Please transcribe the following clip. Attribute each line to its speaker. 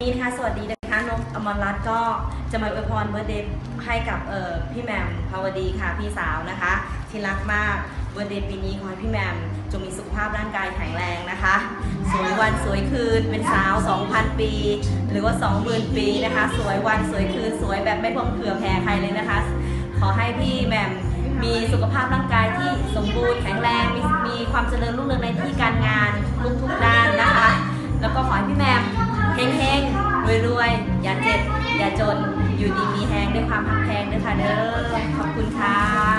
Speaker 1: นี้นะคะสวัสดีนะคะนกอมรรัตน์ก็จะมาอวยพรเบิร์ธเดย์ให้กับพี่แหม่มภาวดีค่ะพี่สาวนะคะที่รักมากเบิร์ธเดย์ปีนี้ขอให้พี่แหม่มจงมีสุขภาพร่างกายแข็งแรงนะคะสวยวันสวยคืนเป็นสาว 2,000 ปีหรือว่า 20,000 ปีนะคะสวยวันสวยคืนสวยแบบไม่พงเผื่อแผ่ใครเลยนะคะขอให้พี่แหม่มมีสุขภาพร่างกายที่สมบูรณ์แข็งแรงมีความเจริญรุ่งเรืองในที่การงานทุกด้านนะคะแล้วก็ขอให้พี่แหม่มเฮงๆรวยๆอย่าเจ็บอย่าจนอยู่ดีมีแฮงด้วยความพักแพงด้วยค่ะเด้อขอบคุณค่ะ